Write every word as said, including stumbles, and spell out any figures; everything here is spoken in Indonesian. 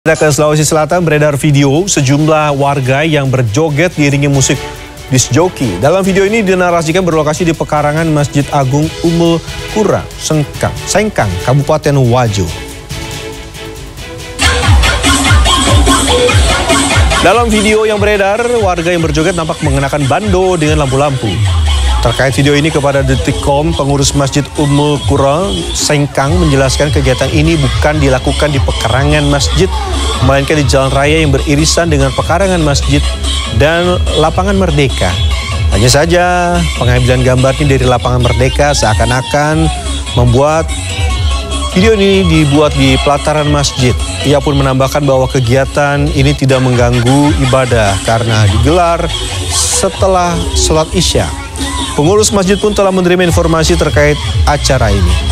Kita ke Sulawesi Selatan, beredar video sejumlah warga yang berjoget diiringi musik disc jockey. Dalam video ini dinarasikan berlokasi di pekarangan Masjid Agung Ummul Qura, Sengkang, Sengkang, Kabupaten Wajo. Dalam video yang beredar, warga yang berjoget nampak mengenakan bando dengan lampu-lampu. Terkait video ini kepada Detikcom, pengurus Masjid Ummul Qura Sengkang menjelaskan kegiatan ini bukan dilakukan di pekarangan masjid, melainkan di jalan raya yang beririsan dengan pekarangan masjid dan lapangan Merdeka. Hanya saja pengambilan gambarnya dari lapangan Merdeka seakan-akan membuat video ini dibuat di pelataran masjid. Ia pun menambahkan bahwa kegiatan ini tidak mengganggu ibadah karena digelar setelah sholat Isya. Pengurus masjid pun telah menerima informasi terkait acara ini.